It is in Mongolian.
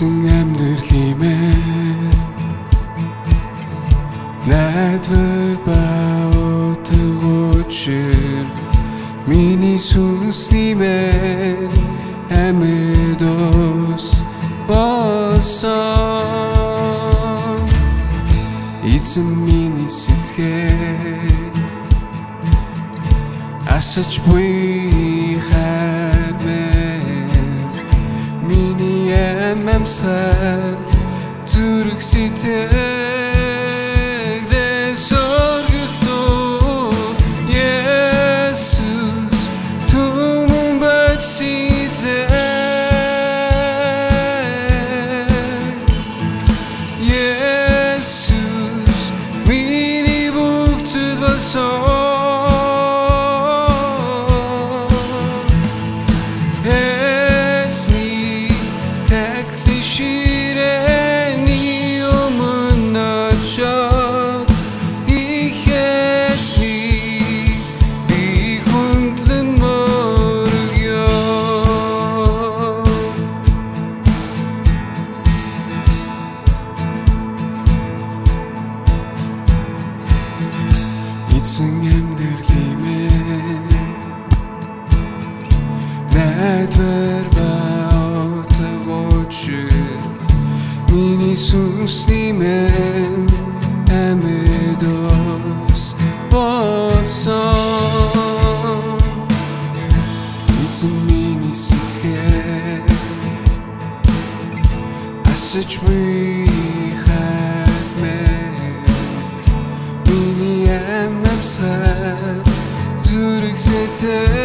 Эзэн амьдралымээ найдвар ба утгуучир миний сүнслимээ амьдос болсон эзэн миний сэтгэл асаж буй хайрмэн миний амьсгал зүрх сэтгэлдээ соргогдоо Есүс түмэн бацидэ Есүс миний бүгд болсон эзэн амьдралымээ найдвар ба утгуучир миний сүнслимээ амьдос болсон эзэн миний сэтгэл асаж буй зүрх сэтгэл